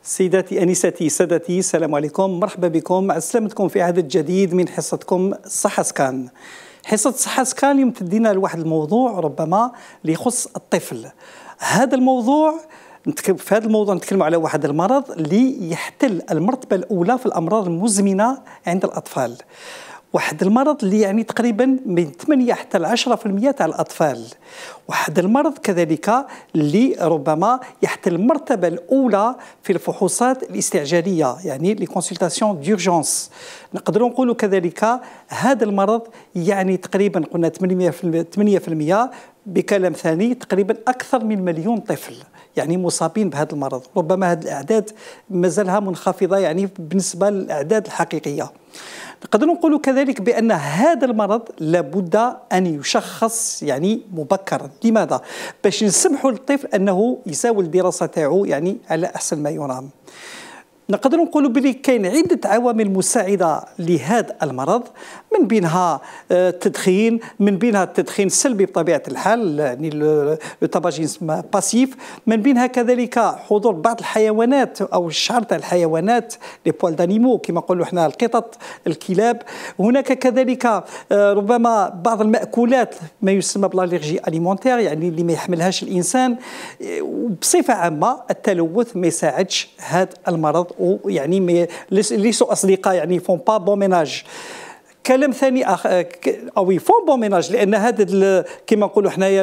سيداتي أنساتي سادتي، السلام عليكم، مرحبا بكم، مع سلامتكم في عدد جديد من حصتكم صحة سكان. حصة صحة سكان اليوم تدينا لواحد الموضوع ربما اللي يخص الطفل. هذا الموضوع نتكلم على واحد المرض اللي يحتل المرتبة الأولى في الأمراض المزمنة عند الأطفال. واحد المرض اللي يعني تقريبا من 8 حتى 10% تاع الأطفال. واحد المرض كذلك اللي ربما يحتل المرتبة الأولى في الفحوصات الاستعجالية، يعني لي كونسلتاسيون ديورجونس. نقدروا نقولوا كذلك هذا المرض يعني تقريبا قلنا 8%، بكلام ثاني تقريبا أكثر من 1,000,000 طفل يعني مصابين بهذا المرض. ربما هذه الأعداد مازالها منخفضة يعني بالنسبة للأعداد الحقيقية. نقدر نقول كذلك بأن هذا المرض لابد أن يشخص يعني مبكرا. لماذا؟ باش نسمحوا للطفل أنه يساوي الدراسة تاعو يعني على أحسن ما يرام. نقدر نقولوا بلي كاين عدة عوامل مساعدة لهذا المرض، من بينها التدخين، من بينها التدخين السلبي بطبيعة الحال يعني التباجيزم باسيف، من بينها كذلك حضور بعض الحيوانات أو الشعر تاع الحيوانات لي بوال دانيمو كما نقولوا احنا القطط الكلاب. هناك كذلك ربما بعض المأكولات ما يسمى بالالرجي اليمونتير يعني اللي ما يحملهاش الإنسان. بصفة عامة التلوث ما يساعدش هذا المرض، ويعني ليسوا أصدقاء يعني فون با بون ميناج. كلام ثاني او يفون بون ميناج، لان هذا كما نقولوا حنايا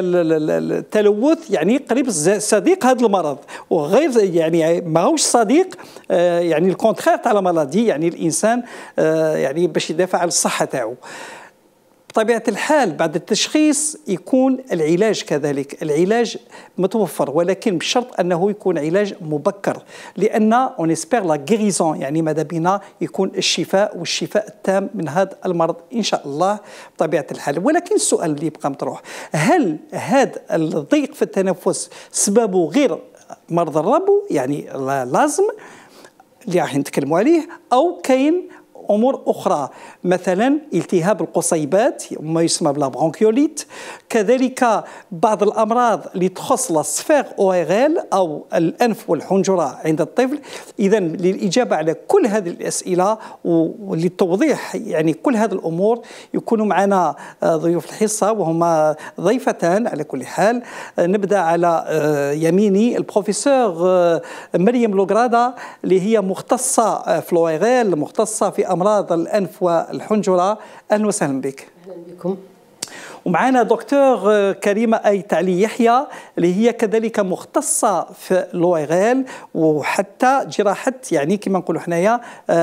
التلوث يعني قريب صديق هذا المرض، وغير يعني ماهوش صديق يعني الكونترير تاع المرضي، يعني الانسان يعني باش يدافع على الصحه تاعو. بطبيعة الحال بعد التشخيص يكون العلاج كذلك، العلاج متوفر، ولكن بشرط أنه يكون علاج مبكر، لأن اون اسبير لا غيريزون يعني ماذا بينا يكون الشفاء والشفاء التام من هذا المرض إن شاء الله بطبيعة الحال. ولكن السؤال اللي يبقى مطروح، هل هذا الضيق في التنفس سببه غير مرض الربو يعني لازم اللي راح نتكلموا عليه، أو كاين أمور أخرى مثلا التهاب القصيبات ما يسمى بلا برونكيوليت، كذلك بعض الأمراض اللي تخص السفير أوغيل أو الأنف والحنجرة عند الطفل. إذا للإجابة على كل هذه الأسئلة وللتوضيح يعني كل هذه الأمور يكونوا معنا ضيوف الحصة، وهما ضيفتان على كل حال. نبدأ على يميني البروفيسور مريم لوغرادا اللي هي مختصة في الأوغيل، مختصة في أمراض الأنف والحنجرة. أهلا وسهلا بك. أهلا بكم. ومعنا دكتور كريمة أي تعلي يحيى اللي هي كذلك مختصة في الأوغيل وحتى جراحة يعني كما نقولوا حنايا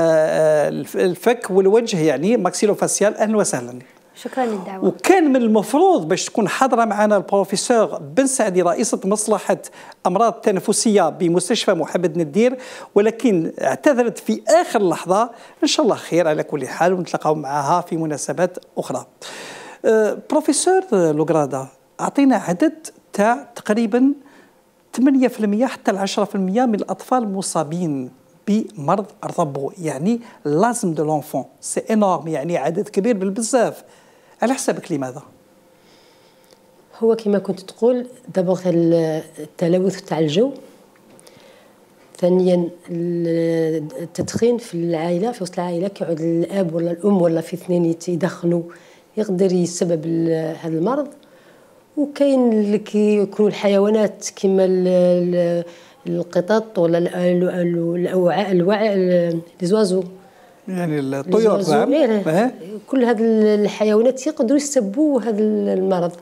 الفك والوجه يعني ماكسيلوفاسيال. أهلا وسهلا. شكرا للدعوة. وكان من المفروض باش تكون حاضرة معنا البروفيسور بن سعدي رئيسة مصلحة أمراض تنفسية بمستشفى محمد ندير، ولكن اعتذرت في آخر لحظة. إن شاء الله خير على كل حال ونتلاقاو معها في مناسبات أخرى. بروفيسور لوغرادا، أعطينا عدد تاع تقريبا 8% حتى 10% من الأطفال مصابين بمرض الربو يعني لازم دو لونفون. سي انورم يعني عدد كبير بالبزاف. على حسابك لماذا؟ هو كما كنت تقول دابور التلوث تاع الجو، ثانيا التدخين في العائله، في وسط العائله كيعود الاب ولا الام ولا في اثنين يدخنوا يقدر يسبب هذا المرض. وكاين اللي كيكونوا الحيوانات كما القطط ولا الوعاء لي زوازو يعني الطيور. نعم. كل هذه الحيوانات يقدروا يسببوا هذا المرض.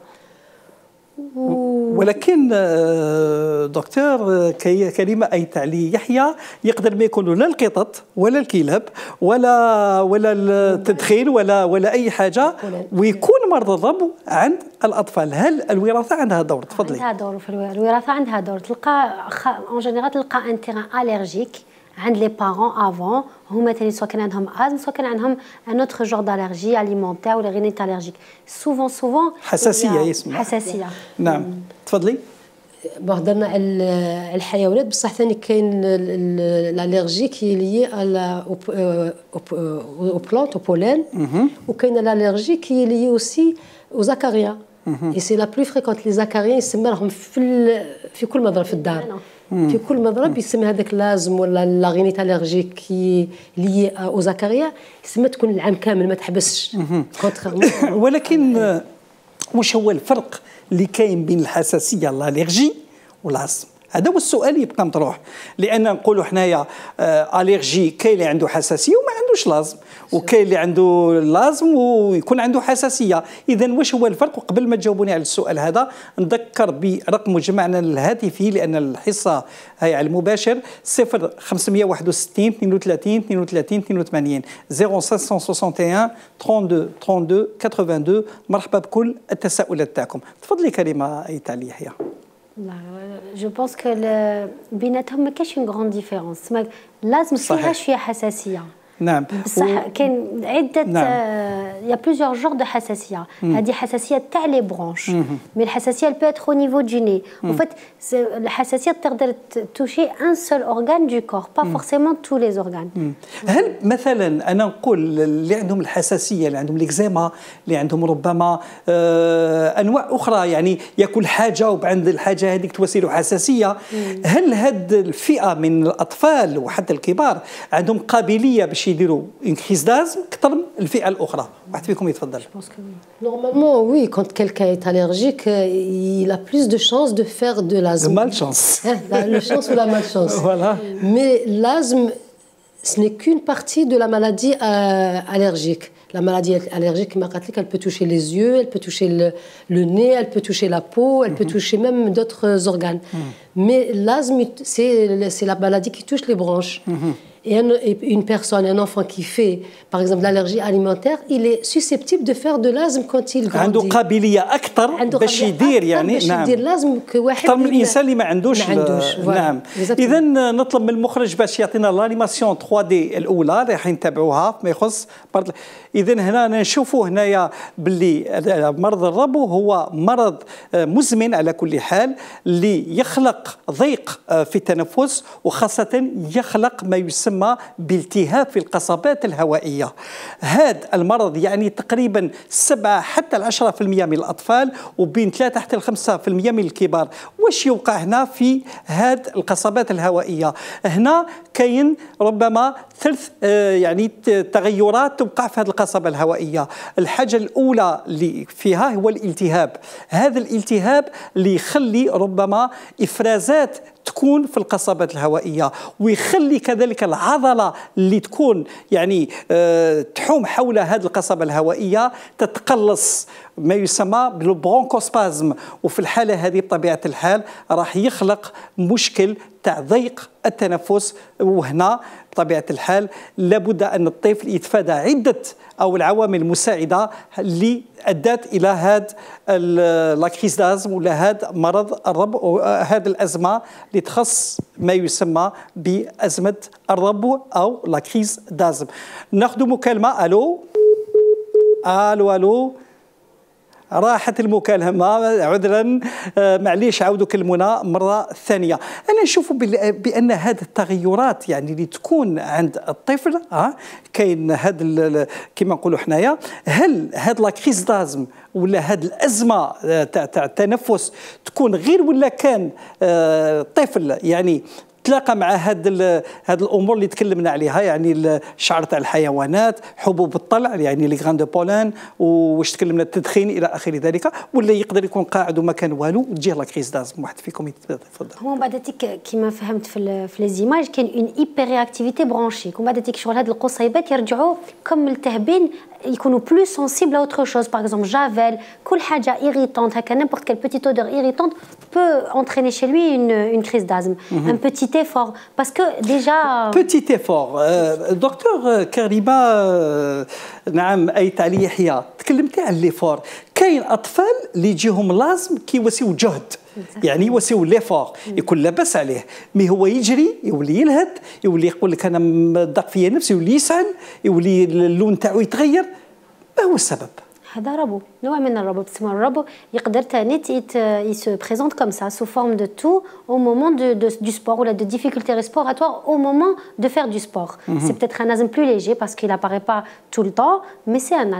ولكن دكتور كريمة أي تعلي يحيى يقدر ما يكونوا لا القطط ولا الكلاب ولا التدخين ولا أي حاجة ويكون مرض الربو عند الأطفال. هل الوراثة عندها دور؟ تفضلي. عندها دور في الوراثة، عندها دور. تلقى اون جينيرال تلقى ان تيران اليرجيك عند لي بارون افون، هما ثاني سواء كان عندهم ازم سواء كان عندهم ان اوتر جور دالرجي اليمونتير ولا رينيت اليرجيك. سوفون حساسيه يسمى. حساسيه. نعم تفضلي. هضرنا على الحيوانات، بصح ثاني كاين الالرجي كي لي او بلانت او بولين، وكاين الالرجي كي لي اوسي او زكاريا. اي سي لا بلو فريكونت لي زكاريا يسمى لهم في كل مضرب في الدار. في كل مضرب يسمى هذاك لازم ولا لا غينيت الرجيك كي لي او زكريا يسمى تكون العام كامل ما تحبسش. ولكن واش هو الفرق اللي كاين بين الحساسيه الالرجي والعصم؟ هذا هو السؤال اللي يبقى مطروح، لان نقولوا حنايا الرجي كاين اللي عنده حساسيه وما عندوش لازم، وكاين اللي عنده لازم ويكون عنده حساسيه. اذا واش هو الفرق؟ وقبل ما تجاوبوني على السؤال هذا نذكر برقم جمعنا الهاتفي، لان الحصه هي على المباشر 0561 32 32 82 0561 32 32 82. مرحبا بكل التساؤلات تاعكم. تفضلي كريمه ايتالي يحيى. جو بونس كو بيناتهم ما كاينش اون غراند ديفيرونس، لازم فيها شويه حساسيه. نعم بصح كاين عده يا بليزيور جور دو حساسيه. هذه حساسيه تاع لي برونش، مي الحساسيه بو اتر او نيفو دو ني. ان فيت الحساسيه تقدر توشي ان سول اورغان دو كور، با فورسيمون تو لي اورغان. هل مثلا انا نقول اللي عندهم الحساسيه، اللي عندهم ليكزيما، اللي عندهم ربما انواع اخرى، يعني ياكل حاجه وبعد الحاجه هذيك توسي له حساسيه، هل هذه الفئه من الاطفال وحتى الكبار عندهم قابليه باش يديروا une crise d'asthme اكثر من الفئه الاخرى؟ واحد فيكم يتفضل. Normalement, oui, quand quelqu'un est allergique, il a plus de chances de faire de l'asthme. De malchance. Le chance ou la malchance. Voilà. Mais l'asthme, ce n'est qu'une partie de la maladie allergique. La maladie allergique, elle peut toucher les yeux, elle peut toucher le nez, elle peut toucher la peau, elle peut toucher même d'autres organes. Mais l'asthme, c'est la maladie qui touche les bronches. Et une personne, un enfant qui fait, par exemple, l'allergie alimentaire, il est susceptible de faire de l'asthme quand il grandit. عنده قابلية أكثر باش يدير، يعني باش يدير لازم كواحد أكثر من الإنسان اللي ما عندوش. نعم. إذا نطلب من المخرج باش يعطينا لانيماسيون 3D الأولى اللي راح نتابعوها فيما يخص. إذا هنا نشوفوا هنايا باللي مرض الربو هو مرض مزمن على كل حال، اللي يخلق ضيق في التنفس، وخاصة يخلق ما يسمى بالتهاب في القصبات الهوائية. هذا المرض يعني تقريبا 7 حتى 10% من الأطفال، وبين 3 حتى 5% من الكبار. واش يوقع هنا في هذه القصبات الهوائية؟ هنا كاين ربما 3 يعني تغيرات توقع في هذه القصبة الهوائية. الحاجة الأولى اللي فيها هو الالتهاب. هذا الالتهاب اللي يخلي ربما إفرازات تكون في القصبات الهوائية، ويخلي كذلك العضلة اللي تكون يعني تحوم حول هذه القصبة الهوائية تتقلص، ما يسمى بالبرونكوسبازم. وفي الحالة هذه بطبيعة الحال راح يخلق مشكل تاع ضيق التنفس. وهنا بطبيعة الحال لابد أن الطفل يتفادى عدة أو العوامل المساعدة اللي أدت إلى هذا لاكريز دازم ولا هذا مرض الربو، هذه الأزمة اللي تخص ما يسمى بأزمة الربو أو لاكريز دازم. ناخذ مكالمة. ألو ألو ألو، راحت المكالمة عذرا، معليش عاودوا كلمونا مرة ثانية. أنا نشوف بأن هذه التغيرات يعني اللي تكون عند الطفل كاين هذا كما نقولوا حنايا، هل هذا لاكريز دازم ولا هذه الأزمة تاع التنفس تكون غير ولا كان طفل يعني تلاقى مع هذه الامور اللي تكلمنا عليها، يعني الشعر تاع الحيوانات، حبوب الطلع يعني لي غراند بولان، واش تكلمنا التدخين الى اخر ذلك، ولا يقدر يكون قاعد وما كان والو وتجيه لا كريز دازم؟ واحد فيكم يتفضل. هو بعد تيك كيما فهمت في لي زيماج كاين اون ايبر رياكتيفيتي برونشيك، ومن بعد تيك شغل هاد القصيبات يرجعوا كم ملتهبين، يكونوا بلو سونسيبل ا اوتر شوز. باغ اكزومبل جافيل، كل حاجه ايريتونت هكا نيمبورت كال بوتيت اودور ايريتونت بو انتريني شي لوي اون كريز دازم. ان بوتيت effort parce que déjà petit effort. دكتور كريمه نعم ايتالي يحيى، تكلمتي على ليفور. كاين اطفال اللي يجيهم لازم كيوسيو جهد، يعني يوسيو ليفور، يكون لاباس عليه، مي هو يجري يولي يلهث، يولي يقول لك انا ضاق فيا نفسي، يولي يسعل، يولي اللون تاعو يتغير. ما هو السبب؟ هذا ربو، نوع من الربو. تسمى الربو يقدر تاني se présente comme ça sous forme de toux au moment du sport ou de difficultés respiratoires au moment de faire du sport. C'est peut-être un asthme plus léger parce qu'il n'apparaît pas tout le temps, mais c'est un asthme.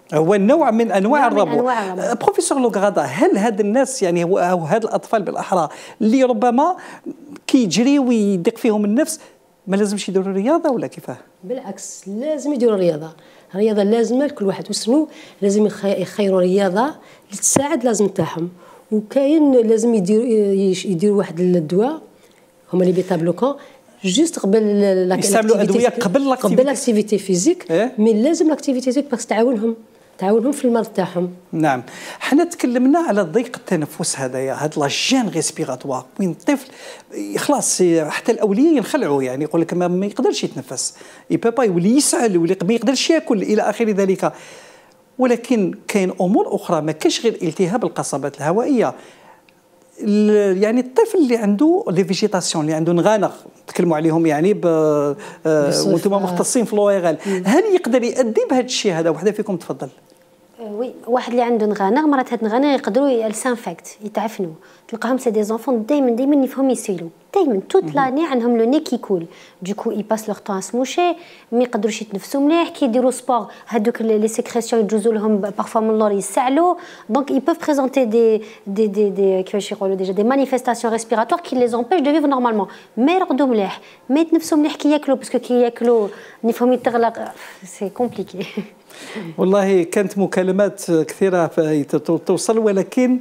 هو نوع من انواع الربو. الربو. بروفيسور لوغرادا، هل هاد الناس يعني او هاد الاطفال بالاحرى اللي ربما كيجري ويدق فيهم النفس ما لازمش يديروا رياضه ولا كيفاه؟ بالعكس لازم يديروا رياضه. الرياضه لازمه لكل واحد، وسنو لازم يخيروا رياضه اللي تساعد لازم تاعهم. وكاين لازم يديروا واحد الدواء هما اللي بيتابلوكون جوست قبل يستعملوا ادويه قبل لاكتيفيتي فيزيك. مي لازم لاكتيفيتي فيزيك باش تعاونهم في المرض تاعهم. نعم، حنا تكلمنا على ضيق التنفس هذايا، هاد لاجين ريسبيراتوار وين الطفل خلاص حتى الاوليه ينخلعوا، يعني يقول لك ما يقدرش يتنفس، يبابا يولي يسعل، يولي ما يقدرش ياكل الى اخر ذلك. ولكن كاين امور اخرى، ما كاش غير التهاب القصبات الهوائيه. يعني الطفل اللي عنده لي فيجيتاسيون، اللي عنده نغانغ تكلموا عليهم يعني وانتم مختصين في لويغال، هل يقدر يؤدي بهذا الشيء هذا؟ وحده فيكم تفضل. وي، واحد اللي عنده نغانغ مرات هاد نغانغ يقدروا يلسانفكت يتعفنوا. تلقاهم سي دي زونفون دائما يفهم يسيلوا دائما توت لاني عندهم لو ني كي كول، دوكو يباس لوغ طون سموشي، ما يقدروش يتنفسوا مليح. كي يديروا سبور هذوك لي سيكريسيون يجوزوا لهم بارفوا من اللور يسعلوا، دونك ils peuvent présenter des كيفاش يقولوا ديجا دي مانيفيستاسيون ريسبيراتوار كي لي امبيش دو فيفر نورمالمون. ما يرقدوا مليح، ما يتنفسوا مليح كي ياكلوا، باسكو كي ياكلوا نفهم يتغلق، سي كومبليكي. والله كانت مكالمات كثيرة توصل، ولكن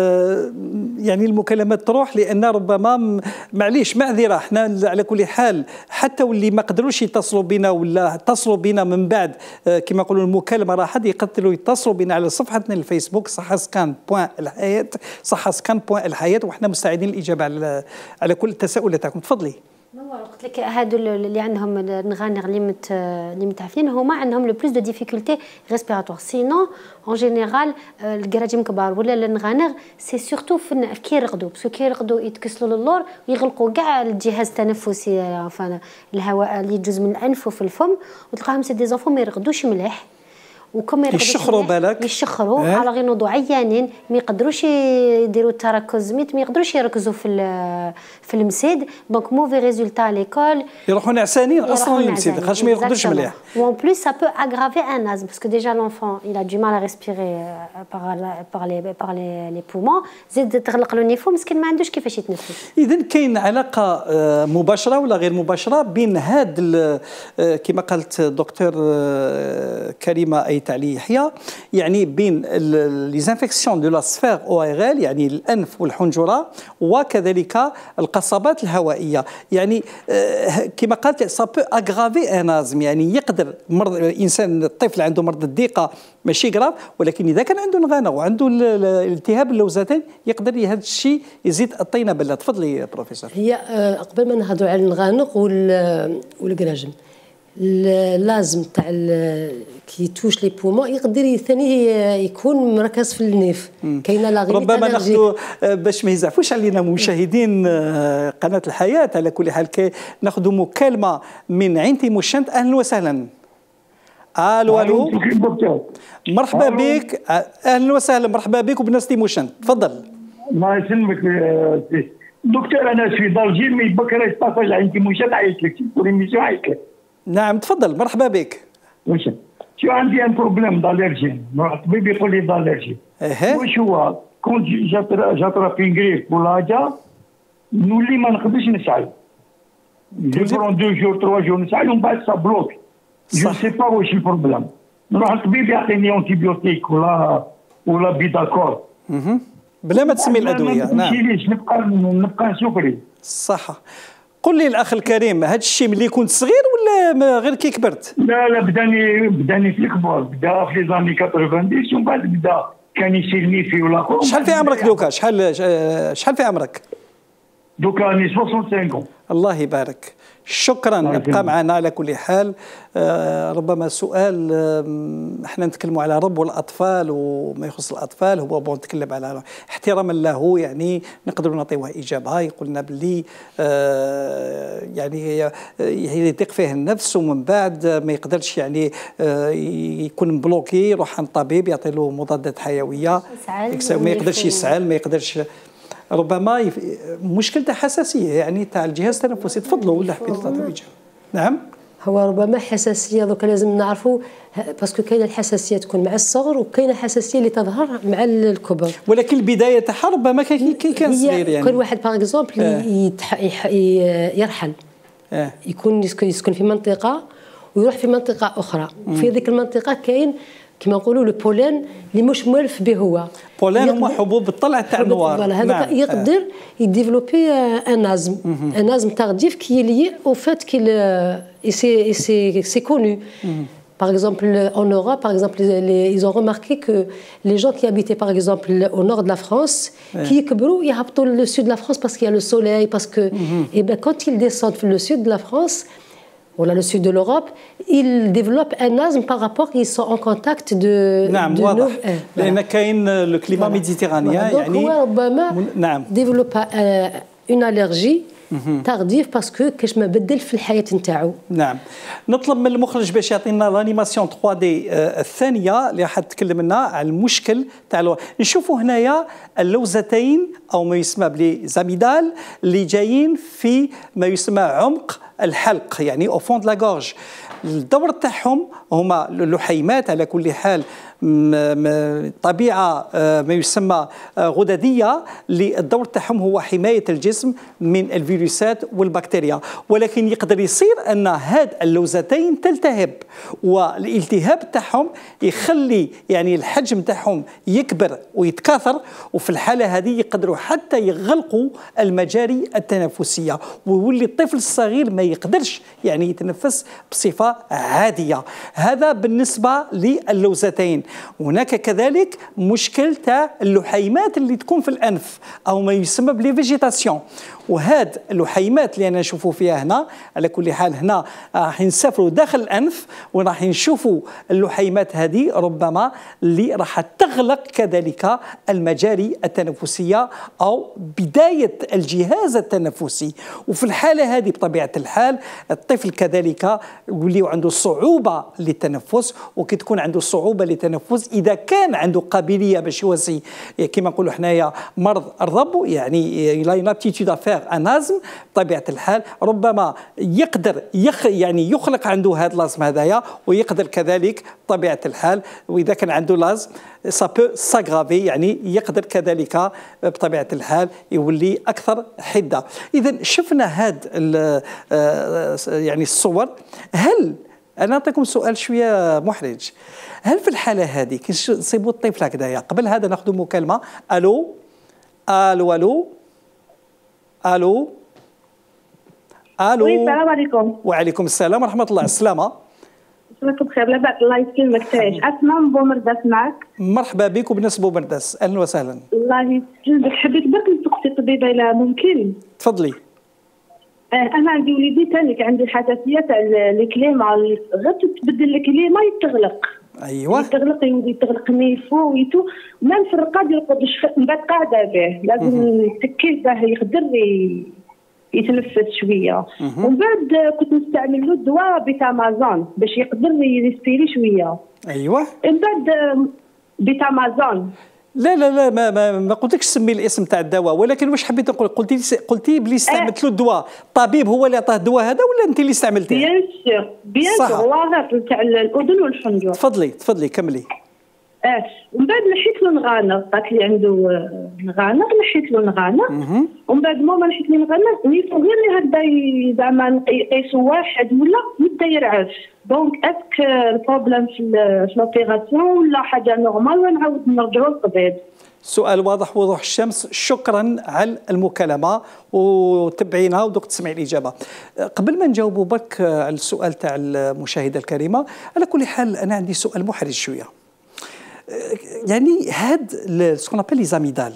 يعني المكالمات تروح لأن ربما معليش معذرة. احنا على كل حال حتى واللي ما قدروش يتصلوا بنا ولا اتصلوا بنا من بعد كما يقولوا المكالمة راحت، يقدروا يتصلوا بنا على صفحتنا الفيسبوك صحة سكان بوان الحياة، صحة سكان بوان الحياة، وإحنا مستعدين للإجابة على كل التساؤلات تاعكم. تفضلي. قلت لك هادو اللي عندهم النغانغ اللي متعافين هما عندهم لو بلوس دو ديفيكولتي ريسبيراتوار. سينون اون جينيرال الكراجيم كبار ولا النغانغ سي سورتو كي يرقدوا، باسكو كي يرقدوا يتكسلوا للور ويغلقوا كاع الجهاز التنفسي، الهواء اللي يجوز من الانف وفي الفم، وتلقاهم سي دي زونفون ما يرقدوش مليح، وكم يشخروا بالك يشخروا على غير نوضوا عيانين، ما يقدروش يديروا التركز، ما يقدروش يركزوا في المسيد، دونك موفي ريزولتا ليكول، يروحوا نعسانين اصلا المسيد خاطش ما يقدروش مليح. وان بليس سا بو اغرافي ان ازم، باسكو ديجا لونفون il a du mal à respirer par les poumons، زيد تغلق له النيفو مسكين ما عندوش كيفاش يتنفس. اذا كاين علاقه مباشره ولا غير مباشره بين هاد كما قالت الدكتور كريمه علي يحيى، يعني بين لي زانفيكسيون دو لا سفير او ار ال، يعني الانف والحنجره، وكذلك القصبات الهوائيه. يعني كما قالت سا بو اغرافي ان ازم، يعني يقدر مرض الانسان الطفل عنده مرض الضيقه ماشي غراف، ولكن اذا كان عنده نغانغ وعنده التهاب اللوزتين يقدر هذا الشيء يزيد الطينه بله. تفضلي بروفيسور. هي قبل ما نهضروا على النغانغ والكراجم، لازم تاع كي توش لي بومون يقدر ثاني يكون مركز في النيف. كاينه لا غير ربما ناخذ باش ما يزعفوش علينا مشاهدين قناه الحياه. على كل حال ناخذ مكالمه من عين تيموشنت. اهلا وسهلا. الو مرحبا بك، اهلا وسهلا، مرحبا بك وبناس تيموشنت. تفضل. الله يسلمك دكتور، انا في دالجي مي بكره يتصل عين تيموشنت عيط لك تقولي ميسيون عيط لك. نعم تفضل، مرحبا بك. واش شو عندي ان بروبليم داليرجي، الطبيب يقول لي داليرجي. واش هو كنت جاترابي غريب ولا حاجه نولي ما نقدرش نسعل، جيبرون 2 جور 3 جور نسعل ومن بعد سا بلوك. جو سي با واش البروبليم، نروح الطبيب يعطيني انتيبيوتيك ولا بيداكور بلا ما تسمي الادويه. نعم نبقى نسكري. صح. قل لي الاخ الكريم، هذا الشيء ملي كنت صغير ولا غير كي كبرت؟ لا بداني في الكبر، بدا في لي 90 ومن بعد بدا كان يسيرني في ولا. شحال في عمرك دوكا؟ شحال في عمرك؟ دوكا راني 65. الله يبارك. شكرا، ابقى معنا على كل حال. ربما سؤال، احنا نتكلموا على رب الاطفال وما يخص الاطفال، هو نتكلم على احتراما له، يعني نقدروا نعطيوه اجابه. يقولنا باللي يعني يضيق فيه النفس ومن بعد ما يقدرش يعني يكون بلوكي، يروح عند الطبيب يعطي له مضادات حيويه، ما يقدرش يسعل، ما يقدرش، ربما مشكلة حساسية يعني تاع الجهاز التنفسي. تفضلوا ولا حبيتوا تعطيو إجابة؟ نعم. هو ربما حساسيه دوكا لازم نعرفوا، باسكو كاينه الحساسيه تكون مع الصغر وكاينه الحساسيه اللي تظهر مع الكبر، ولكن البدايه تاعها ربما كان صغير يعني. كل واحد باغ اكزومبل يرحل، يسكن في منطقه ويروح في منطقه اخرى، وفي ذيك المنطقه كاين كما نقولوا لو بولين اللي مش مولف به هو. بولين هما حبوب الطلع تاع النوار. هذاك يقدر يديفلوبي ان ازم تارديف كي لي او فات كي سي كونو. Par exemple, en Europe, par exemple, ils ont remarqué que les gens qui habitaient, par exemple, au nord de la France, qui y habitent le sud de la France parce qu'il y a le soleil, parce que, et ben, quand ils descendent le sud de la France, voilà le sud de l'Europe, ils développent un asthme par rapport qu'ils sont en contact de. نعم واضح. لأن كاين le climat méditerranéen يعني. هو ربما نعم. développe une allergie. تغذيف باسكو كاش ما بدل في الحياه نتاعو. نعم. نطلب من المخرج باش يعطينا الانيماسيون 3 دي الثانيه اللي راح تكلم لنا على المشكل تاع نشوفوا هنايا اللوزتين او ما يسمى بلي زاميدال اللي جايين في ما يسمى عمق الحلق يعني او فون لا غورج. الدور تاعهم هما اللحيمات على كل حال طبيعه ما يسمى غدديه، اللي الدور تاعهم هو حمايه الجسم من الفيروسات والبكتيريا، ولكن يقدر يصير ان هاد اللوزتين تلتهب، والالتهاب تاعهم يخلي يعني الحجم تاعهم يكبر ويتكاثر، وفي الحاله هذه يقدروا حتى يغلقوا المجاري التنفسيه، ويولي الطفل الصغير ما يقدرش يعني يتنفس بصفه عاديه. هذا بالنسبه للوزتين. هناك كذلك مشكل تاع اللحيمات اللي تكون في الانف او ما يسمى بلي فيجيتاسيون، وهاد اللحيمات اللي انا نشوفوا فيها هنا على كل حال هنا راح نسافروا داخل الانف وراح نشوفوا اللحيمات هذه ربما اللي راح تغلق كذلك المجاري التنفسيه او بدايه الجهاز التنفسي، وفي الحاله هذه بطبيعه الحال الطفل كذلك يولي عنده صعوبه للتنفس، وكي تكون عنده صعوبه للتنفس اذا كان عنده قابليه باش يوصي كما نقولوا حنايا مرض الربو يعني لا ينابتيتود افير ان ازم، بطبيعه الحال ربما يقدر يعني يخلق عنده هذا الازم هذايا، ويقدر كذلك بطبيعه الحال واذا كان عنده لازم سا بو ساغرافي يعني يقدر كذلك بطبيعه الحال يولي اكثر حده. اذا شفنا هاد يعني الصور. هل انا نعطيكم سؤال شويه محرج، هل في الحاله هذه كي نصيبوا الطفل هكذايا قبل هذا ناخذ مكالمه؟ الو الو الو الو الو. السلام عليكم. وعليكم السلام ورحمه الله. السلامه. مساكم بخير. لاباس الله يسلمك. تعيش. اسماء من بومرداس معك. مرحبا بك وبناس بومرداس، اهلا وسهلا. الله يسلمك. حبيت برك نسقسي الطبيبه اذا ممكن. تفضلي. انا عندي وليدي ثاني عندي حساسيه تاع الكليما، غير تبدل الكليما يتغلق. ايوه يتغلق نيفو ويتو مام في الرقاد يرقدش من بعد قاعده به، لازم تكيل باه يقدر يتنفس شويه. ومن بعد كنت نستعمل له دواء بيتامازون باش يقدر يريسبيري شويه. ايوه من بعد بيتامازون. لا لا لا ما قلتلكش سمي الاسم تاع الدواء، ولكن واش حبيت نقول؟ قلتي بلي استعملت له الدواء، الطبيب هو اللي عطاه الدواء هذا ولا انت اللي استعملتيه؟ بيان سور والله تاع الاذن والحنجره. تفضلي كملي. ومن بعد نحيت له نغانر، قالت لي عنده نغانر، نحيت له نغانر. ومن بعد ماما نحيت لي نغانر نيتو غير اللي هكذا زعما يقيسوا واحد ولا يبدا يرعف. دونك اسك البروبليم في لوبيراسيون ولا حاجه نورمال ونعاود نرجعوا للطبيب؟ سؤال واضح وضوح الشمس. شكرا على المكالمه وتبعينها ودوك تسمعي الاجابه. قبل ما نجاوبوا برك على السؤال تاع المشاهده الكريمه، على كل حال انا عندي سؤال محرج شويه. يعني هاد سكون ابل لي زاميدال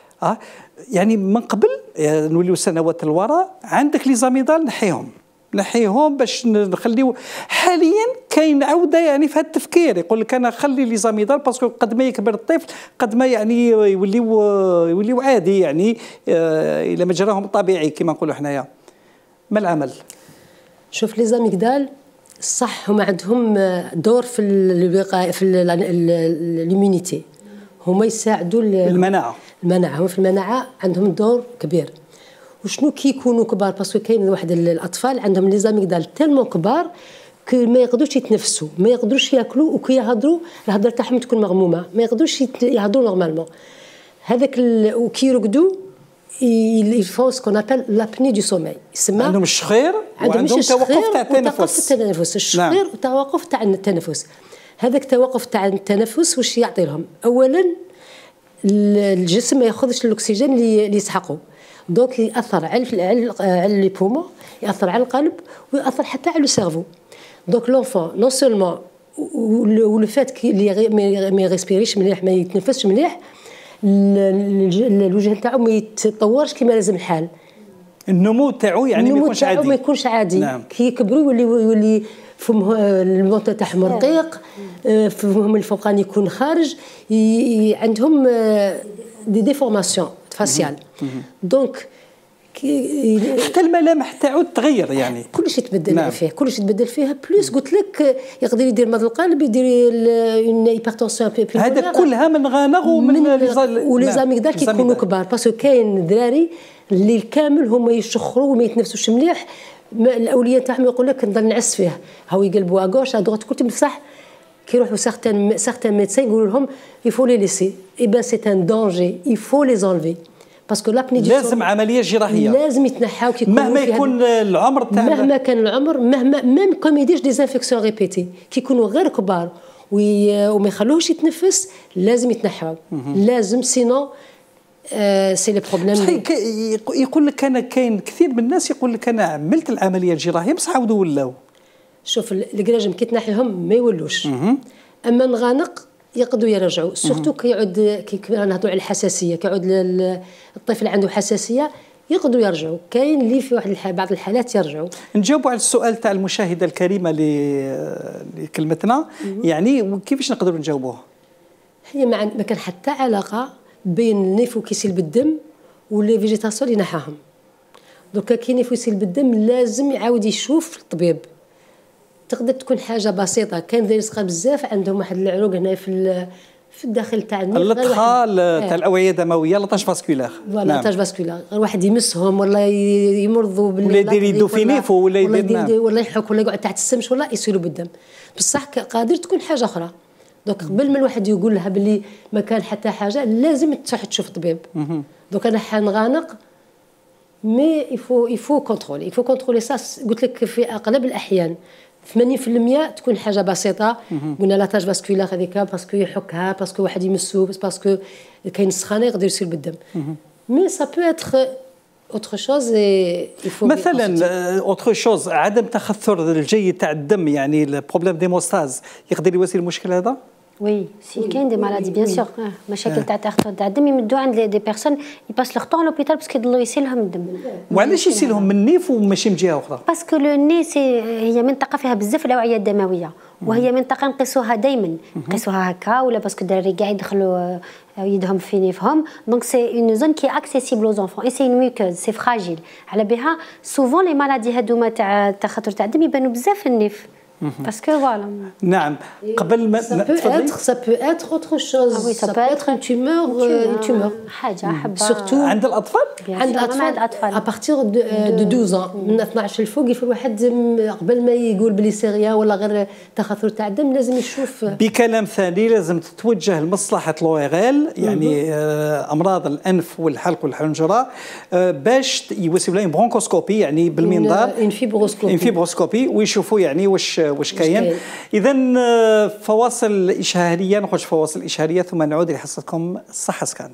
يعني من قبل نوليو سنوات الوراء عندك لي زاميدال نحيهم باش نخليو. حاليا كاين عوده يعني في هذا التفكير، يقول لك انا خلي لي زاميدال باسكو قد ما يكبر الطفل قد ما يعني يوليو عادي يعني الى مجراهم الطبيعي كما نقولوا حنايا. ما العمل؟ شوف لي زاميدال صح هما عندهم دور في الوقايه في الاميونيتي، هما يساعدوا المناعه. هما في المناعه عندهم دور كبير. وشنو كي يكونوا كبار، باسكو كاين واحد الاطفال عندهم لي زاميغدال تالمون كبار كي ما يقدروش يتنفسوا، ما يقدروش ياكلوا، وكي يهضروا الهضره تاعهم تكون مغمومه، ما يقدروش يهضروا نورمالمون. هذاك وكي يرقدوا يفوا سكون ابل لابني دو سومي، يسمى عندهم الشخير وعندهم توقف تاع التنفس. الشخير وتوقف تاع التنفس. هذاك التوقف تاع التنفس واش يعطي لهم؟ اولا الجسم ما ياخذش الاكسجين اللي يسحقه، دونك ياثر على لي بومون، ياثر على القلب، وياثر حتى على السيرفو. دونك لونفون نون سولمون ولو فات كي ما يريسبيريش مليح، ما يتنفسش مليح، الوجه نتاعو ما يتطورش كما لازم الحال. النمو تاعو يعني ما يكونش عادي. نعم. كي يكبروا يولي فمهم المنطقه تاعهم رقيق، فمهم الفوقاني يكون خارج، عندهم دي ديفورماسيون فاسيال. دونك حتى الملامح تاعو تغير، يعني كلشي يتبدل. نعم. فيه كلشي يتبدل فيها. بلوس قلت لك يقدر يدير مرض القلب، يدير اون هايبرتونسيون هذا كلها من غانغ ومن ولي زاميغدال كيكونوا كبار، باسكو كاين دراري اللي الكامل هما يشخروا وما يتنفسوش مليح، الاولياء تاعهم يقول لك نضل نعس فيه، هاو يقلبوا اغوش ادغوت كلتي بصح. كي يروحوا سارتان ميدسان يقولوا لهم يفو لي ليسي، اي بان سي ان دانجي، يفو لي زونلفي، باسكو لابني لازم عمليه جراحيه، لازم يتنحاو مهما يكون العمر تاع، مهما كان العمر، مهما ميم كوم يديرش دي انفيكسيون ريبيتي، كي يكونوا غير كبار وما يخلوهش يتنفس لازم يتنحاو، لازم سينو سي لي بروبليم. يقول لك انا كاين كثير من الناس يقول لك انا عملت العمليه الجراحيه بصح عاودوا ولاو. شوف الكراجم كي تنحيهم ما يولوش، اما نغانق يقدروا يرجعوا، سورتو كي يعود كي نهضروا على الحساسيه، كي يعود الطفل عنده حساسيه يقدروا يرجعوا، كاين اللي في واحد بعض الحالات يرجعوا. نجاوبوا على السؤال تاع المشاهده الكريمه اللي كلمتنا، يعني كيفاش نقدروا نجاوبوه؟ هي ما كان حتى علاقه بين النيفو كيسيل بالدم ولي فيجيتاسيون اللي نحاهم. دوكا كي نيفو يسيل بالدم لازم يعاود يشوف الطبيب. تقدر تكون حاجه بسيطه، كاين داير صغار بزاف عندهم واحد العروق هنا في الداخل تاع النيف، الادخال تاع الاوعيه الدمويه، لاطاج فاسكولار. فوالا لاطاج فاسكولار، غير واحد يمسهم ولا يمرضوا ولا يدير يدو في نيفو ولا يدير ولا يحك ولا يقعد تحت السمش ولا يسيلوا بالدم، بصح قادر تكون حاجه اخرى. دونك قبل ما الواحد يقول لها باللي ما كان حتى حاجه لازم تروح تشوف طبيب. دونك انا حنغانق مي يفو كونترولي سا. قلت لك في اغلب الاحيان 80% تكون حاجه بسيطه، قلنا لاطاج فاسكولار هذيك باسكو يحكها، باسكو واحد يمسو، باسكو كاين السخانه يقدر يسير بالدم. مي سا بو اتر اوتر شوز. مثلا اوتر شوز عدم تخثر الجيد تاع الدم، يعني البروبليم ديموستاز يقدر يوصل المشكل هذا؟ وي سي كاين دي مالادي بيان سور، مشاكل تاع تخثر تاع الدم يمدوا عند دي بيرسون يباس لو طون لوبيتال باسكو يضلوا يسيلهم الدم. وعلاش يسيلهم من النيف وماشي من جهه اخرى؟ باسكو لو ني هي منطقه فيها بزاف الاوعيه الدمويه، وهي منطقه نقيسوها دائما، نقيسوها هكا ولا باسكو الدراري كاع يدخلوا يدهم في نيفهم. دونك سي اون زون كي اكسيسيبل aux enfants اي سي اون ميكوز سي فراجيل. على بها سوفون لي مالادي هادوما تاع التخثر تاع الدم يبانوا بزاف في النيف باسكو فوالا. نعم. قبل ما ça peut être autre chose. ça peut être une tumeur حاجه حبه surtout عند الاطفال. عند الاطفال à partir de 12 ans، من 12 الفوق يفر واحد قبل ما يقول بلي سيريا ولا غير تخثر تاع الدم لازم يشوف. بكلام ثاني لازم تتوجه لمصلحه لوغيل، يعني امراض الانف والحلق والحنجره، باش يوصلوا لهم برونكوسكوبي، يعني بالمنظار انفيبروسكوبي ويشوفوا يعني واش كاين. اذا فواصل اشهاريه، نخرج فواصل اشهاريه ثم نعود لحصتكم صحه سكان.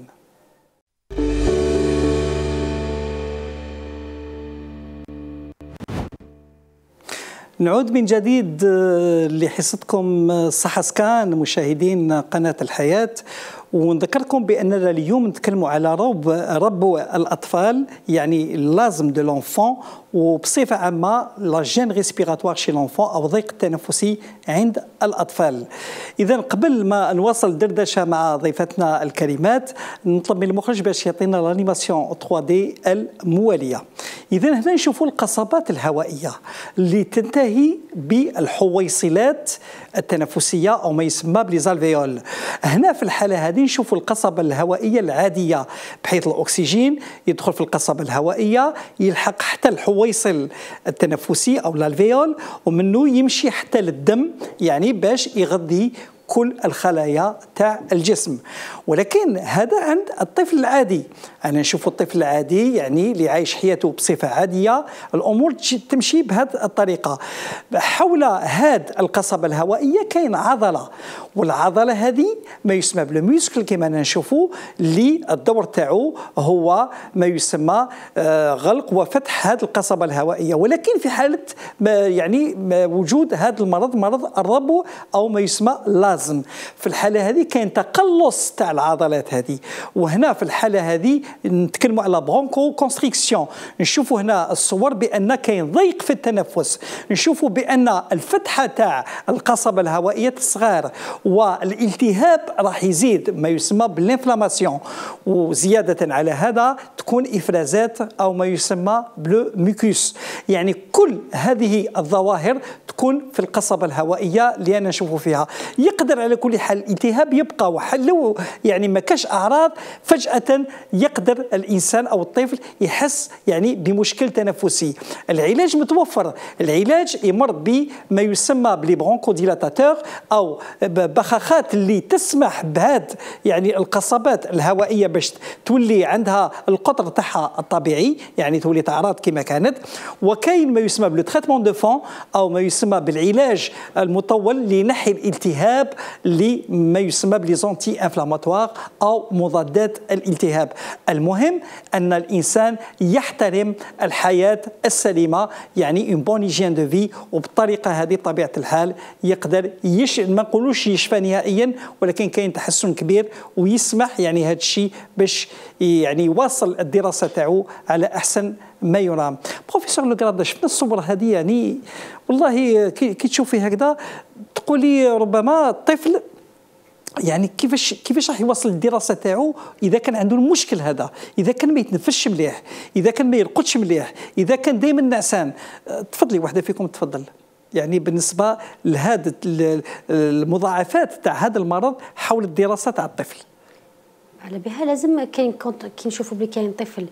نعود من جديد لحصتكم صحة سكان مشاهدين قناة الحياة، ونذكركم بأننا اليوم نتكلموا على ربو الأطفال، يعني لازم دو لونفون، وبصفة عامة لا جين ريسبيراتوار شي لونفون أو ضيق التنفسي عند الأطفال. إذا قبل ما نواصل دردشة مع ضيفتنا الكريمات نطلب من المخرج باش يعطينا لانيماسيون 3D الموالية. إذا هنا نشوفوا القصبات الهوائية اللي تنتهي بالحويصلات التنفسية أو ما يسمى بليزالفيول. هنا في الحالة هذه اللي نشوفوا القصبة الهوائية العادية، بحيث الأكسجين يدخل في القصبة الهوائية يلحق حتى الحويصل التنفسي أو الالفيول، ومنه يمشي حتى للدم يعني باش يغذي كل الخلايا تاع الجسم. ولكن هذا عند الطفل العادي. أنا نشوف الطفل العادي يعني اللي عايش حياته بصفة عادية الأمور تمشي بهذه الطريقة. حول هذه القصبة الهوائية كاين عضلة، والعضلة هذه ما يسمى بالميسكل كما نشوفوا، اللي الدور تاعو هو ما يسمى غلق وفتح هذه القصبة الهوائية. ولكن في حالة يعني وجود هذا المرض، مرض الربو أو ما يسمى لازم، في الحالة هذه كاين تقلص تاع العضلات هذه. وهنا في الحالة هذه نتكلموا على برونكو كونستريكسيون. نشوفوا هنا الصور بأن كاين ضيق في التنفس، نشوفوا بأن الفتحة تاع القصبة الهوائية تصغر، والالتهاب راح يزيد ما يسمى بالانفلاماسيون، وزيادة على هذا تكون إفرازات أو ما يسمى بلو ميكوس. يعني كل هذه الظواهر تكون في القصبة الهوائية اللي أنا نشوفوا فيها. يقدر على كل حال الالتهاب يبقى وحلو يعني ما كاش أعراض، فجأة يقدر الإنسان أو الطفل يحس يعني بمشكل تنفسي. العلاج متوفر، العلاج يمر بما يسمى بلي برونكوديلاتاتور أو بخاخات اللي تسمح بهذا يعني القصبات الهوائية باش تولي عندها القطر تاعها الطبيعي، يعني تولي تعرض كما كانت. وكاين ما يسمى بالتريتمون دو فون أو ما يسمى بالعلاج المطول لنحي الالتهاب لما يسمى بليزونتي انفلاماتوار أو مضادات الالتهاب. المهم أن الإنسان يحترم الحياة السليمة، يعني اون بون هيجين دو في، وبالطريقة هذه بطبيعة الحال يقدر ما نقولوش يشفى نهائيا، ولكن كاين تحسن كبير ويسمح يعني هذا الشيء باش يعني يواصل الدراسة تاعو على أحسن ما يرام. بروفيسور لوغرادا، شفنا الصور هذه يعني والله كي تشوفي هكذا تقولي ربما الطفل يعني كيفاش راح يواصل الدراسه تاعو اذا كان عنده المشكل هذا، اذا كان ما يتنفسش مليح، اذا كان ما يرقدش مليح، اذا كان دائما نعسان. تفضلي واحده فيكم تفضل. يعني بالنسبه لهذه المضاعفات تاع هذا المرض حول الدراسه تاع الطفل. على بها لازم كي نشوفوا بلي كاين طفل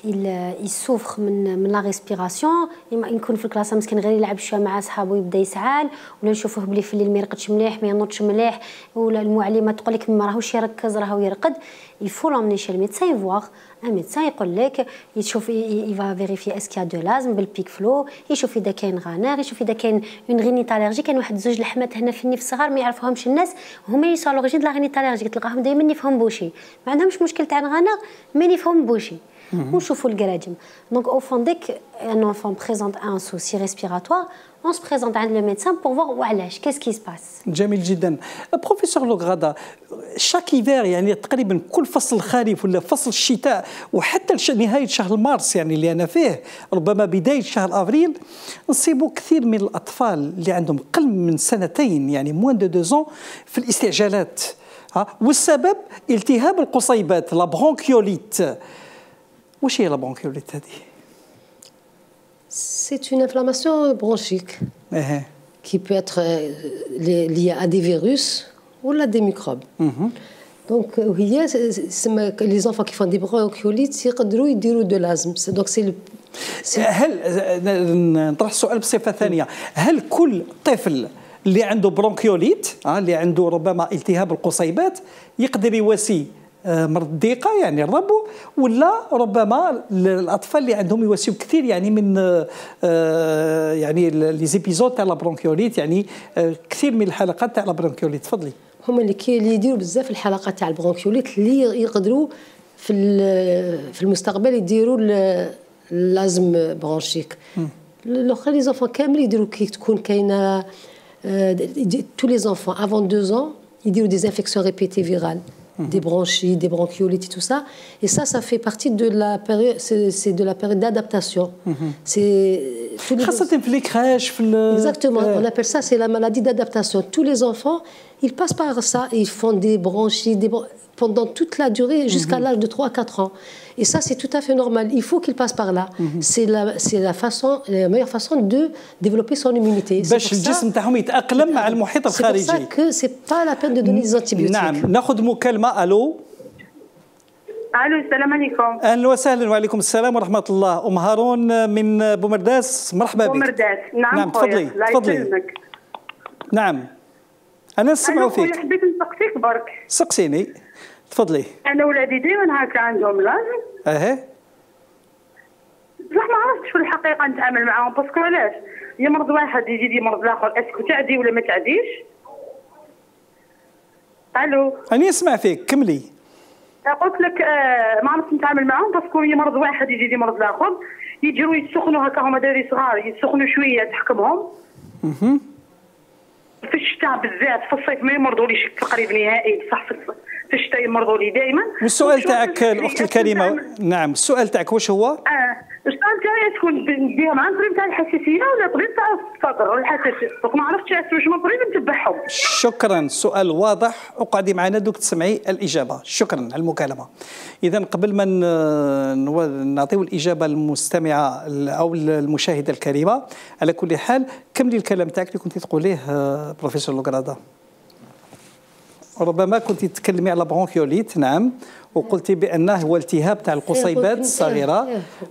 يسوفر من لا ريسبيراسيون، يكون في الكلاس مسكين غير يلعب شويه مع صحابو يبدا يسعال، ولا نشوفوه بلي في الليل ما يرقدش مليح، ما ينوضش مليح، ولا المعلمه تقول لك ما راهوش يركز راهو يرقد. يفو لامني شي الميدسان يفواغ ان ميدسان يقول لك يشوف يفا فيريفي اسكي دو لازم بالبيك فلو، يشوف اذا كاين غناغ، يشوف اذا كاين اون غينيت الرجي. كاين واحد زوج لحمات هنا في النيف صغار ما يعرفوهمش الناس، هما يسوا لوريجين لا غينيت الرجي، تلقاهم دائما يفهم بوشي، ما عندهمش مشكل تاع الغناغ ما يفهم بوشي. ونشوفوا الكراجم. دونك او فون ديك ان انفون بريزونت ان سوسي ريسبيراتوار، on se présente عند le médecin pour voir وعلاش qu'est-ce qui se passe. جميل جدا. بروفيسور لوغرادا، شاك ايفير يعني تقريبا كل فصل الخريف ولا فصل الشتاء وحتى نهايه شهر مارس يعني اللي انا فيه، ربما بدايه شهر افريل، نصيبوا كثير من الاطفال اللي عندهم قل من سنتين يعني موان دو 2 ans في الاستعجالات. والسبب التهاب القصيبات، لا برونكيوليت. واش هي لا برونكيوليت هذه؟ C'est une inflammation bronchique qui peut être liée à des virus ou à des microbes. Donc, les enfants qui font des bronchiolites, يقدروا يديروا de l'asthme. Donc, c'est le. هل نطرح السؤال بصفة ثانية، هل كل طفل اللي عنده برونكيوليت اللي عنده ربما التهاب القصيبات يقدر يواسي مرض الضيقه يعني الربو، ولا ربما الاطفال اللي عندهم يواسيو كثير يعني من يعني لي زيبيزود تاع لا برونكيوليت، يعني كثير من الحلقات تاع لا برونكيوليت؟ تفضلي. هما اللي يديروا بزاف الحلقات تاع البرونكيوليت اللي يقدروا في المستقبل يديروا لازم برونشيك. الاخر لي زونفون كامل يديروا كي تكون كاينه tous les enfants avant 2 ans يديروا des infections répétées virales. Des bronchites, des bronchiolites et tout ça. Et ça fait partie de la période, c'est de la période d'adaptation. خاصة في les crèches. Exactement, on appelle ça, c'est la maladie d'adaptation. Tous les enfants, ils passent par ça, ils font des bronchites, pendant toute la durée jusqu'à l'âge de 3-4 ans. Et ça, c'est tout à fait normal. Il faut qu'il passe par là. C'est la meilleure façon de développer son immunité. باش الجسم تاعهم يتأقلم مع المحيط الخارجي. C'est pour ça que c'est pas la peine de donner des antibiotiques. نعم، ناخذ مكالمة. الو. الو السلام عليكم. اهلا وسهلا. وعليكم السلام ورحمة الله. ام هارون من بومرداس، مرحبا بك. بومرداس. نعم تفضلي تفضلي. نعم انا نسمعوا فيك. انا حبيت نسقسيك برك. سقسيني تفضلي. انا ولادي ديما هكا عندهم لاج. بصح ما عرفتش في الحقيقه نتعامل معاهم باسكو علاش يمرض واحد يجي يمرض الاخر، اسكو تعدي ولا ما تعديش؟ الو انا نسمع فيك، كملي. قلت لك ما عرفتش نتعامل معاهم باسكو يمرض واحد يجي يمرض الاخر، يجروا يسخنوا هكا، هما دراري صغار يسخنوا شويه تحكمهم. في الشتاء بالذات، في الصيف ما يمرضوليش تقريبا نهائي، بصح في الشتاء يمرضوا لي دائما. والسؤال تاعك الاخت الكريمه، نعم السؤال تاعك واش هو؟ السؤال تاعي تكون نديها مع الطبيب تاع الحساسيه ولا الطبيب تاع الصدر والحساسيه، ما عرفتش واش من طبيب نتبعهم. شكرا، سؤال واضح، اقعدي معنا دوك تسمعي الاجابه. شكرا على المكالمه. اذا قبل ما نعطيو الاجابه للمستمعه او المشاهده الكريمه، على كل حال كملي الكلام تاعك اللي كنتي تقوليه بروفيسور لوغرادا. ربما كنت تتكلمي على برونكيوليت. نعم، وقلتي بانه هو التهاب تاع القصيبات الصغيره.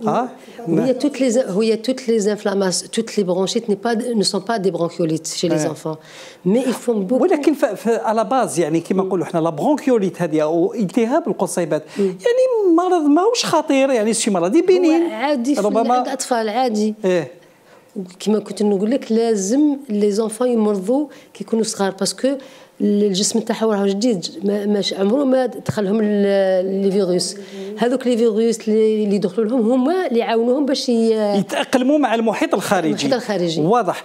هي toutes les inflammations, toutes les bronchites ne sont pas des bronchiolites chez les enfants, mais ils font beaucoup. ولكن على باز يعني كما نقولوا احنا لا برونكيوليت هذه او التهاب القصيبات يعني مرض ماهوش خطير، يعني شي مرض بنين عادي ربما عند الاطفال عادي. كما كنت نقول لك لازم لي زونفون يمرضوا كي يكونوا صغار، باسكو الجسم تاعهم راه جديد، ماش عمره ما دخلهم لي فيروس. هذوك لي فيروس اللي يدخلوا لهم هما اللي يعاونوهم باش يتأقلموا مع المحيط الخارجي. واضح.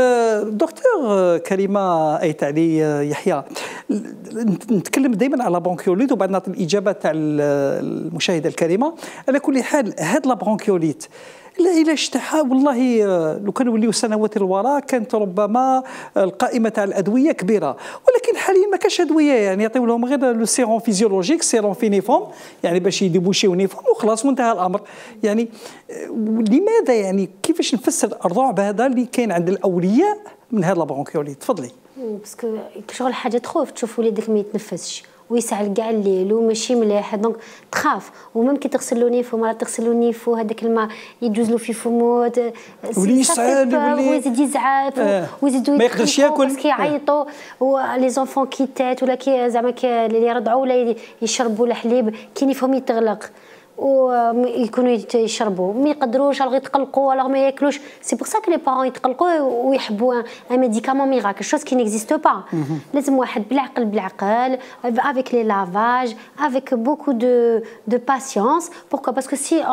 دكتور كريمه ايت علي يحيى، نتكلم دائما على برونكيوليت وبعد نعطي الاجابه تاع المشاهده الكريمه. على كل حال هاد لا برونكيوليت العلاج تاعها والله لو كان نوليو سنوات الوراء كانت ربما القائمه تاع الادويه كبيره، ولكن حاليا ما كاش ادويه، يعني يعطيو لهم غير لو سيروم فيزيولوجيك، سيروم فينيفوم، يعني باش يديبوشيو نيفوم وخلاص وانتهى الامر. يعني لماذا يعني كيفاش نفسر الرعب هذا اللي كاين عند الاولياء من هذا البرونكيوليت؟ تفضلي. باسكو شغل حاجه تخوف، تشوف وليدك ما يتنفسش ويسعل كاع الليل وماشي مليح، دونك تخاف، وممكن تغسل له نيفو، مرات تغسل له نيفو هذاك الماء يجوز له في فمو ويسعل ويزيد يزعف ويزيدوا ما يقدرش ياكل باسكو يعيطوا، ولي زونفون كي تات ولا كي زعما اللي يرضعوا ولا يشربوا الحليب كي نيفهم يتغلق ويكونوا يشربوا ما يقدروش، الغ يتقلقوا ولا ما ياكلوش. سي بور سا كو لي بارون يتقلقوا ويحبوا ان ميديكامون ميراكل، شوز كي نيكزيست با. لازم واحد بالعقل avec les lavages, avec beaucoup de patience. Pourquoi? Parce que si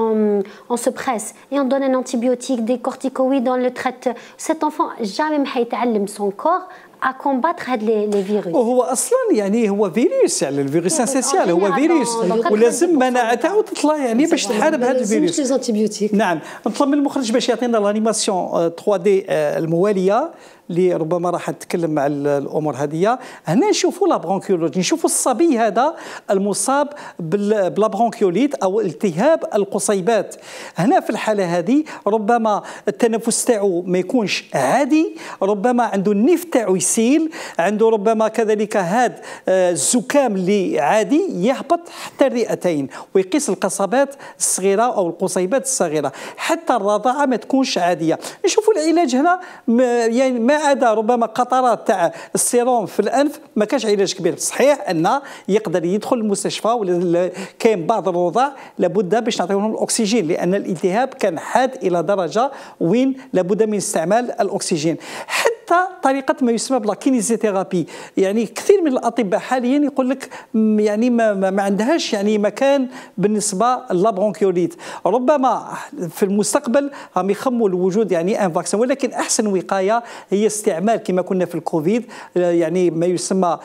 on se presse et on donne un antibiotique, des corticoïdes, on le traite, cet enfant jamais ما حيتعلم son corps à combattre les virus. وهو اصلا يعني هو فيروس، يعني الفيروس اساسيال هو فيروس ولازم مناعته تطلع يعني باش تحارب هذا الفيروس. نعم، نطلب من المخرج باش يعطينا الانيماسيون 3 دي المواليه اللي ربما راح نتكلم مع الامور هذه. هنا نشوفوا لا برونكيولوجي، نشوفوا الصبي هذا المصاب بلا برونكيوليت او التهاب القصيبات. هنا في الحاله هذه ربما التنفس تاعو ما يكونش عادي، ربما عنده النيف تاعو يسيل، عنده ربما كذلك هاد الزكام اللي عادي يهبط حتى الرئتين ويقيس القصبات الصغيره او القصيبات الصغيره، حتى الرضاعه ما تكونش عاديه. نشوفوا العلاج هنا يعني ما عدا ربما قطرات تاع السيروم في الانف، ما كانش علاج كبير. صحيح ان يقدر يدخل المستشفى ولا كاين بعض الرضع لابد باش نعطيوهم الاكسجين، لان الالتهاب كان حاد الى درجه وين لابد من استعمال الاكسجين. حتى طريقه ما يسمى بالكينيزيثيرابي، يعني كثير من الاطباء حاليا يقول لك يعني ما عندهاش يعني مكان بالنسبه للبرونكيوليت. ربما في المستقبل هم يخموا الوجود يعني ان فاكسين، ولكن احسن وقايه هي استعمال كما كنا في الكوفيد يعني ما يسمى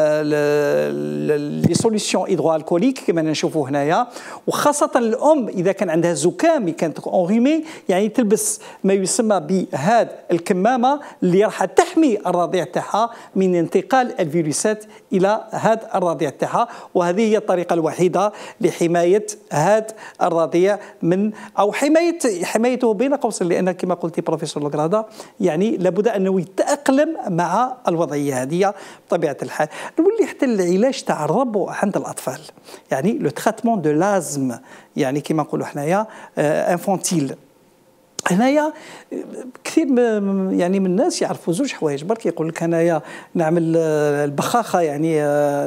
لي سوليسيون هيدروالكوليك كما نشوفوا هنايا. وخاصه الام اذا كان عندها زكام كانت اونغيمي، يعني تلبس ما يسمى بهاد الكمامه اللي راح راح تحمي الرضيع تاعها من انتقال الفيروسات الى هذا الرضيع تاعها، وهذه هي الطريقه الوحيده لحمايه هذا الرضيع من او حمايته بين قوسين، لان كما قلتي بروفيسور لوغرادا يعني لابد انه يتاقلم مع الوضعيه هذه بطبيعه الحال. نولي حتى العلاج تاع الربو عند الاطفال، يعني لو تريتمون دو لازم، يعني كما نقولوا حنايا انفونتيل. هنايا كثير يعني من الناس يعرفوا زوج حوايج، برك يقول لك انايا نعمل البخاخه يعني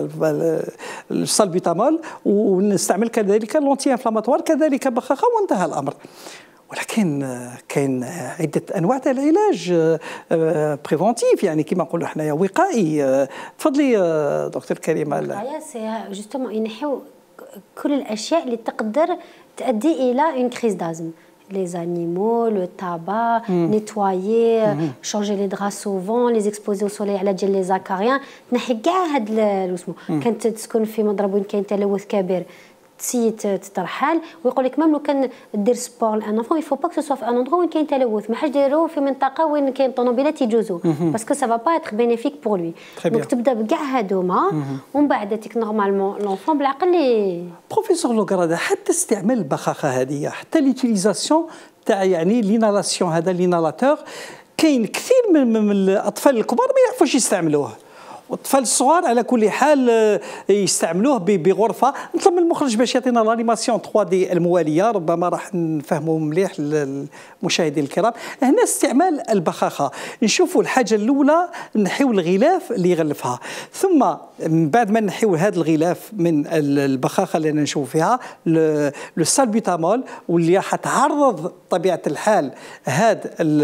السالبيتامول ونستعمل كذلك لونتي انفلاماتوار كذلك بخاخه وانتهى الامر. ولكن كاين عده انواع تاع العلاج بريفونتيف، يعني كما نقولوا حنايا وقائي. تفضلي دكتور كريمه. الوقايه سي جوستومون ينحيو كل الاشياء اللي تقدر تؤدي الى اون كريز دازم. Les animaux, le tabac, nettoyer, changer les draps souvent, les exposer au soleil على ديال لي زاكاريان، تنحي كاع هاد اسمو. كانت تسكن في مضرب وين كاين تلوث كبير تسيت تترحل، ويقول لك ميم لو كان دير سبور لان انفون يفو با كو سوا في ان اندرو وين كاين تلوث، ما حاجه ديروه في منطقه وين كاين طوموبيلات يجوزوا باسكو سا فا با اتر بينيفيك بور لوي. دونك تبدا بكاع هادوما ومن بعد تيك نورمالمون لونفون بالعقل لي. بروفيسور لوغرادا، حتى استعمال البخاخه هذه، حتى ليوتيليزاسيون تاع يعني لينالاسيون، هذا لينالاتور كاين كثير من الاطفال الكبار ما يعرفوش يستعملوه، والأطفال الصغار على كل حال يستعملوه بغرفة. نطلب من المخرج باش يعطينا لانيماسيون 3D الموالية، ربما راح نفهموا مليح للمشاهدين الكرام. هنا استعمال البخاخة، نشوفوا الحاجة الأولى نحيو الغلاف اللي يغلفها، ثم بعد ما نحيو هذا الغلاف من البخاخة اللي نشوف فيها لو سالبيتامول، واللي راح تعرض طبيعة الحال هذه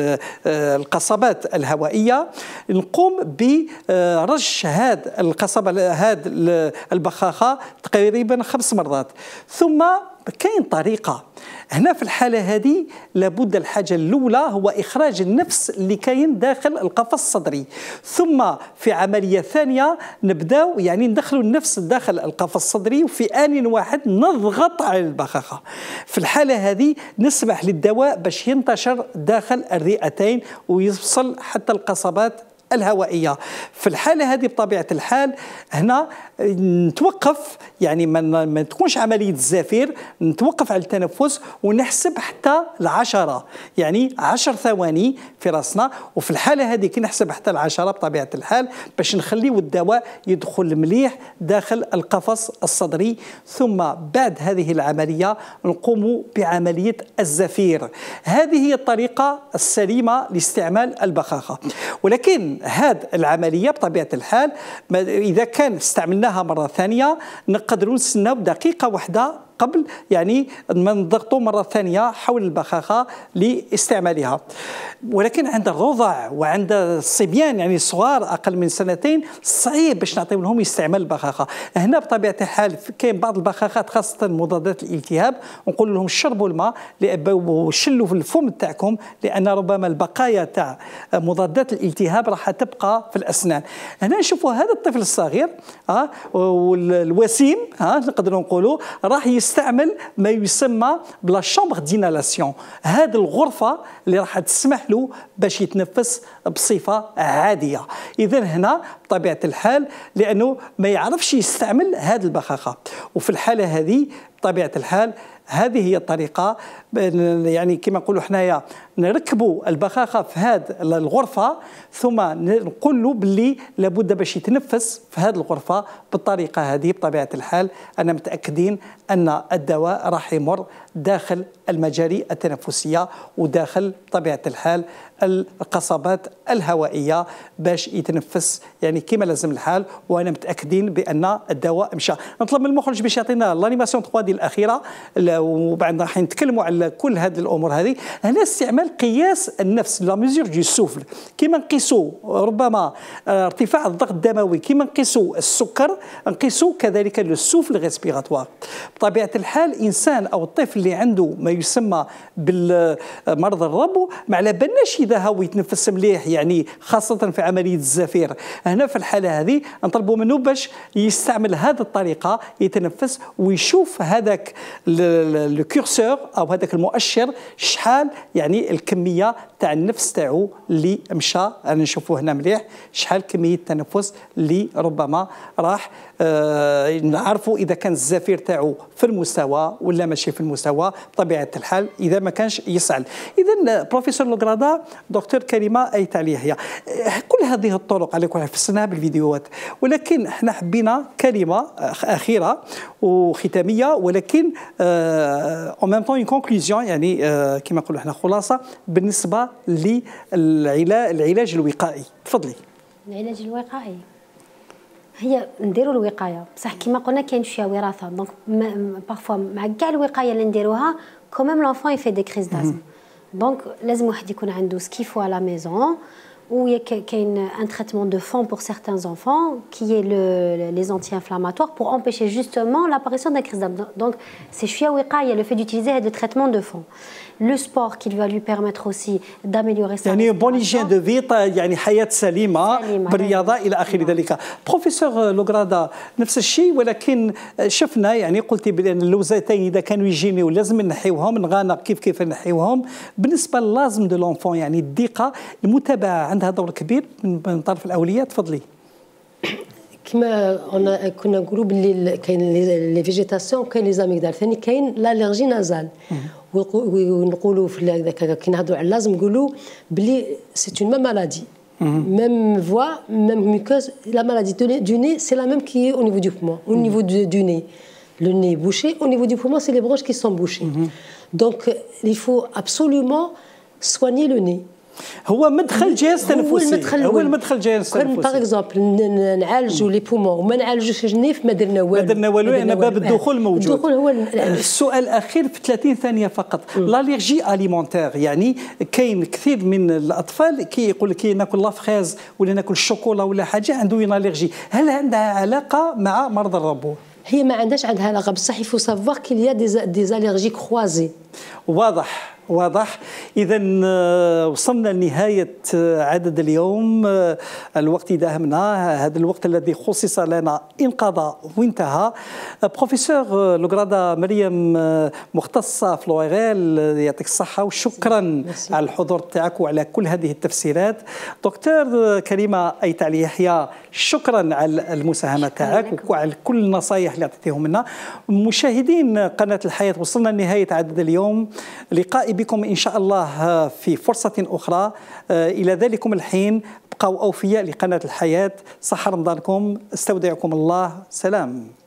القصبات الهوائية، نقوم برش هذه القصبة هذه البخاخة تقريبا 5 مرات. ثم كاين طريقة هنا في الحالة هذه، لابد الحاجة الأولى هو إخراج النفس اللي كاين داخل القفص الصدري، ثم في عملية ثانية نبداو يعني ندخلوا النفس داخل القفص الصدري، وفي آن واحد نضغط على البخاخة. في الحالة هذه نسمح للدواء باش ينتشر داخل الرئتين ويوصل حتى القصبات الهوائية. في الحالة هذه بطبيعة الحال هنا نتوقف، يعني ما تكونش عملية الزفير، نتوقف على التنفس ونحسب حتى 10، يعني 10 ثواني في راسنا. وفي الحالة هذه كي نحسب حتى 10 بطبيعة الحال باش نخليو الدواء يدخل مليح داخل القفص الصدري، ثم بعد هذه العملية نقوم بعملية الزفير. هذه هي الطريقة السليمة لاستعمال البخاخة. ولكن هذه العملية بطبيعة الحال إذا كان استعملناها مرة ثانية نقدروا نستناو دقيقة واحدة قبل يعني ما نضغطوا مرة ثانية حول البخاخة لاستعمالها. ولكن عند الرضع وعند الصبيان يعني الصغار أقل من 2 سنين صعيب باش نعطيو لهم استعمال البخاخة. هنا بطبيعة الحال كاين بعض البخاخات خاصة مضادات الالتهاب نقول لهم شربوا الماء وشلوا في الفم تاعكم، لأن ربما البقايا تاع مضادات الالتهاب راح تبقى في الأسنان. هنا نشوفوا هذا الطفل الصغير والوسيم نقدروا نقولوا راح يستعمل ما يسمى بلا شامبر دينالاسيون، هذه الغرفة اللي راح تسمح له باش يتنفس بصفة عادية. إذا هنا بطبيعة الحال لأنه ما يعرفش يستعمل هذه البخاخة، وفي الحالة هذه بطبيعة الحال هذه هي الطريقة، يعني كما نقولوا حنايا نركبوا البخاخة في هذه الغرفة، ثم نقول له باللي لابد باش يتنفس في هذه الغرفة بالطريقة هذه. بطبيعة الحال أنا متأكدين أن الدواء راح يمر داخل المجاري التنفسية وداخل بطبيعة الحال القصبات الهوائية باش يتنفس يعني كما لازم الحال، وأنا متأكدين بأن الدواء مشى. نطلب من المخرج باش يعطينا لانيماسيون 3D الأخيرة، وبعد راح نتكلموا على كل هذه الأمور هذه. هنا استعمال قياس النفس لا ميزور دو سوفل، كيما نقيسوا ربما ارتفاع الضغط الدموي، كيما نقيسوا السكر نقيسوا كذلك لو سوفل ريسبيراتوار. بطبيعة الحال إنسان أو الطفل اللي عنده ما يسمى بالمرض الربو ما على بالناش إذا هو يتنفس مليح، يعني خاصة في عملية الزفير. هنا في الحالة هذه نطلبوا منه باش يستعمل هذه الطريقة يتنفس ويشوف هذاك الكورسور أو هذاك المؤشر شحال يعني الكمية تاع النفس تاعو اللي مشى. انا نشوفوه هنا مليح شحال كميه التنفس اللي ربما راح نعرفوا اذا كان الزفير تاعو في المستوى ولا ماشي في المستوى بطبيعه الحال اذا ما كانش يسعل. اذا بروفيسور لوغرادا، دكتور كريمه ايت علي يحيى، كل هذه الطرق على كل حال فسرناها بالفيديوهات، ولكن احنا حبينا كلمه اخيره وختاميه، ولكن اون ميم طون كونكلوزيون، يعني كما نقولوا احنا خلاصه بالنسبه للعلاج الوقائي. تفضلي. العلاج الوقائي هي نديروا الوقايه، بصح كما قلنا كاين شويه وراثه، دونك بارفوا مع كاع الوقايه اللي نديروها كوميم لونفون يفي دي كريز دازم. دونك لازم واحد يكون عنده سكيفو على ميزون، où il y a un traitement de fond pour certains enfants qui est les anti-inflammatoires pour empêcher justement l'apparition d'un crise d'asthme. Donc c'est chouïa wiqaya, le fait d'utiliser des traitements de fond. Le sport qui va lui permettre aussi d'améliorer sa يعني بون هيجين دو في، يعني حياه سليمه بالرياضه الى اخر ذلك. بروفيسور لوغرادا نفس الشيء، ولكن شفنا يعني قلتي بان اللوزتين اذا كانوا يجينيو لازم نحيوهم، نغانق كيف نحيوهم. بالنسبه للازم دو لونفون يعني الدقه المتابعه عندها دور كبير من طرف الاولياء. تفضلي. كما كنا نقولوا باللي كاين لي فيجيتاسيون كاين لي زاميغدال، ثاني كاين لالرجي نازال. ونقولوا في هذاك كي نهضروا على لازم نقولوا بلي سي اون ميم مالادي، ميم فوا ميم ميكوز. لا مالادي دو ني سي لا ميم كي او نيفو دو بومون، au niveau du nez. Le nez est bouché, au niveau du poumon, c'est les bronches qui sont bouchées. Donc il faut absolument soigner le nez. هو مدخل جهاز تنفسي، هو المدخل جهاز تنفسي. باغ اكزومبل نعالجوا لي بومون وما نعالجوش الجنيف ما درنا والو، ما درنا والو لان باب الدخول موجود. الدخول هو السؤال الاخير في 30 ثانيه فقط. لاليرجي اليمونتير، يعني كاين كثير من الاطفال كي يقول لك ناكل لافريز ولا ناكل الشوكولا ولا حاجه عنده اليرجي، هل عندها علاقه مع مرض الربو؟ هي ما عندهاش علاقه، بصح يفو سافوار كيل يا دي زاليرجي كروازي. واضح. إذا وصلنا لنهاية عدد اليوم. الوقت داهمنا، هذا الوقت الذي خصص لنا انقضى وانتهى. بروفيسور لوغرادا مريم، مختصة في لوغيل، يعطيك الصحة وشكرا على الحضور تاعك وعلى كل هذه التفسيرات. دكتور كريمة ايت علي يحيى، شكرا على المساهمة تاعك وعلى كل النصائح اللي عطيتيهم لنا. مشاهدين قناة الحياة، وصلنا لنهاية عدد اليوم. لقائي بكم إن شاء الله في فرصة أخرى. إلى ذلكم الحين بقوا أوفياء لقناة الحياة. صح رمضانكم، استودعكم الله، سلام.